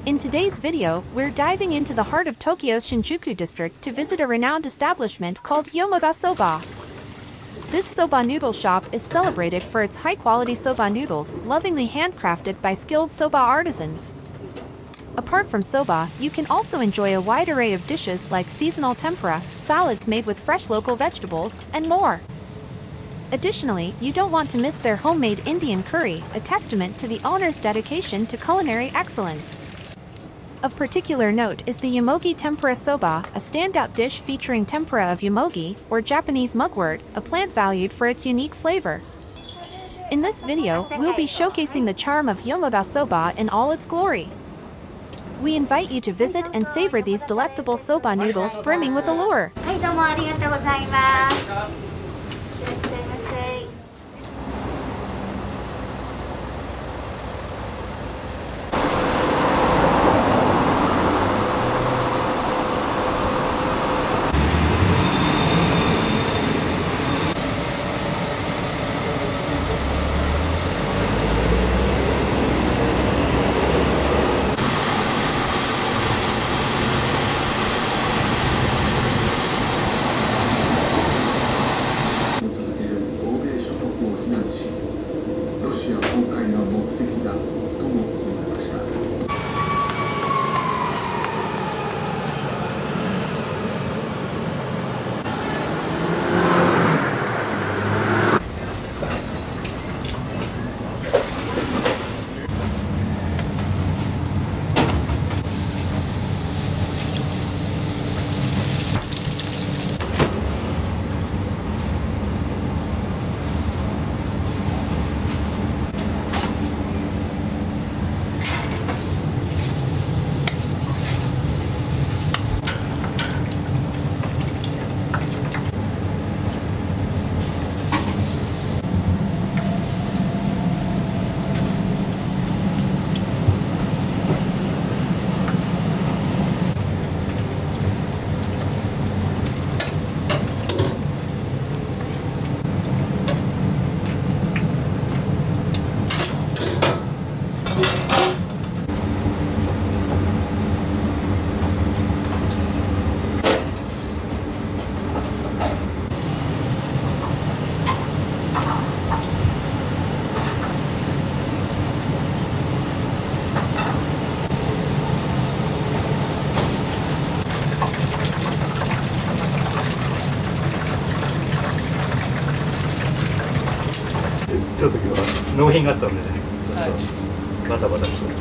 In today's video, we're diving into the heart of Tokyo's Shinjuku district to visit a renowned establishment called Yomoga Soba. This soba noodle shop is celebrated for its high-quality soba noodles, lovingly handcrafted by skilled soba artisans. Apart from soba, you can also enjoy a wide array of dishes like seasonal tempura, salads made with fresh local vegetables, and more. Additionally, you don't want to miss their homemade Indian curry, a testament to the owner's dedication to culinary excellence. Of particular note is the Yomogi Tempura Soba, a standout dish featuring tempura of yomogi, or Japanese mugwort, a plant valued for its unique flavor. In this video, we'll be showcasing the charm of Yomoga Soba in all its glory. We invite you to visit and savor these delectable soba noodles brimming with allure. はい、どうもありがとうございます。いらっしゃいませ。 ちょっと今日は納品があったんでね、ちょっとバタバタして。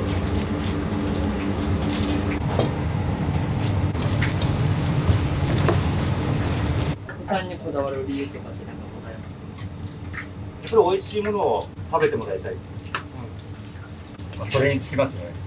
お子さんにこだわる理由とかって何かございますか？ やっぱり美味しいものを食べてもらいたい。まあそれにつきますね。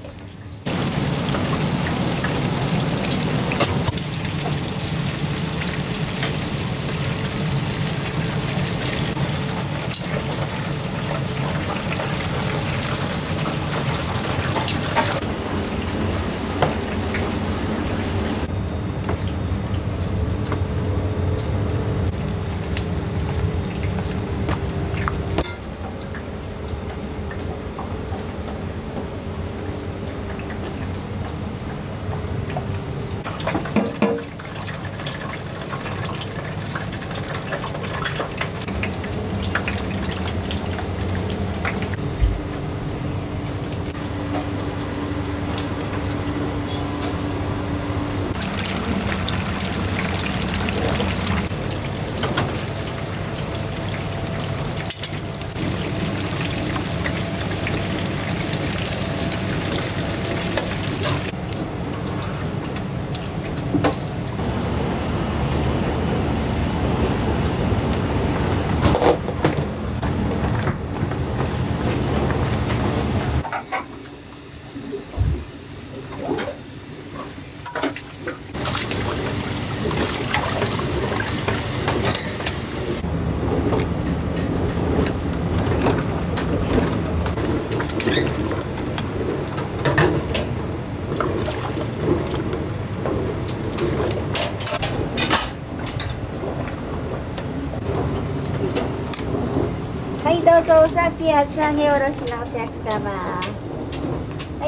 はい、どうぞお先厚揚げおろしのお客様。 はい。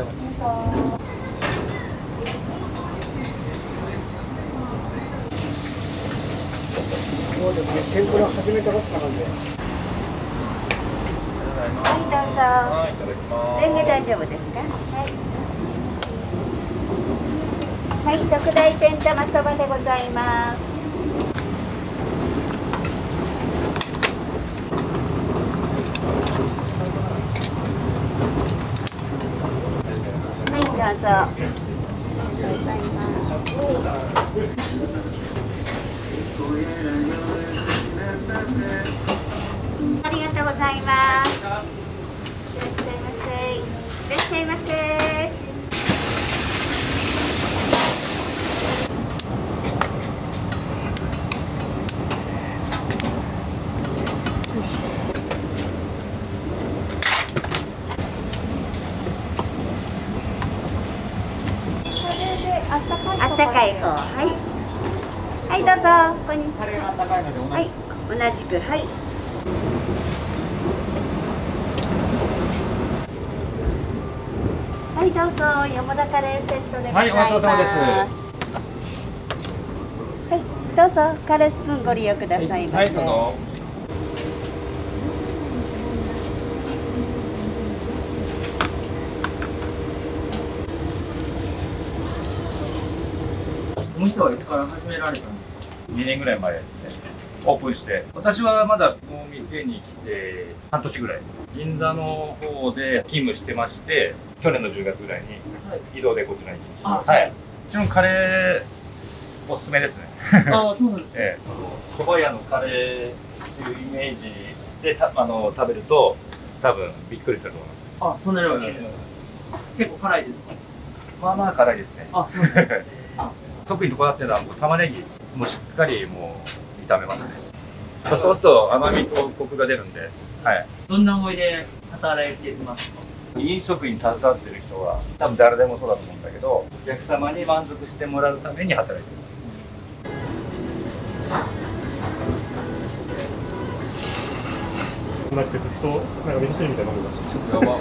そうですね、天ぷら始めたばっかなんで。 はい、どうぞ。 はい、いただきます。 レンゲ大丈夫ですか。はい。はい、特大天玉そばでございます。はい、どうぞ。ありがとうございます。ありがとうございます。いらっしゃいませ。いらっしゃいませ。あったかい方、はい。はい、どうぞ、ここに。 カレーが高いので同じ。 はい、同じく、はい。はい、どうぞ、よもだカレーセットでございます。 はい、お待ちどうさまです。 はい、どうぞ、カレースプーンご利用くださいませ。 はい、どうぞ。 お店はいつから始められたんですか。 2年ぐらい前ですね。オープンして。私はまだこの店に来て半年ぐらい。銀座の方で勤務してまして、去年の10月ぐらいに移動でこちらに来ました。はい。もちろんカレーおすすめですね。 ああ、そうなんです。 ええ、蕎麦屋のカレーっていうイメージで食べると多分びっくりすると思います。 あ、そんな量です。結構辛いですか。 まあまあ辛いですね。 あ、そうなんです。 特にこだわってるのはもう玉ねぎもしっかりもう炒めますね。そうすると甘みとコクが出るんで、はい。 どんな思いで働いてますか。 飲食に携わってる人は多分誰でもそうだと思うんだけど、お客様に満足してもらうために働いてる。 なくてずっとなんか味噌汁みたいなの飲んでました。 やば。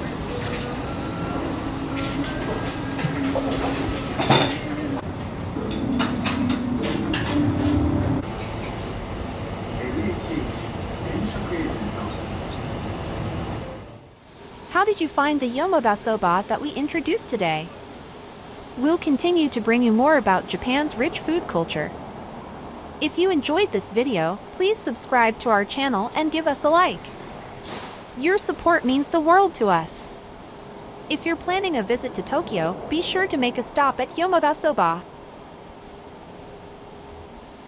How did you find the Yomoda Soba that we introduced today? We'll continue to bring you more about Japan's rich food culture. If you enjoyed this video, please subscribe to our channel and give us a like. Your support means the world to us. If you're planning a visit to Tokyo, be sure to make a stop at Yomoda Soba.